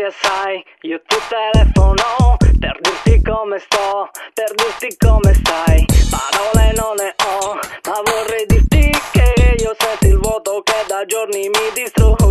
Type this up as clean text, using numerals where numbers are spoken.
che sai, io ti telefono per dirti come sto, per dirti come stai. Parole non ne ho, ma vorrei dirti che io sento il vuoto che da giorni mi distrugge.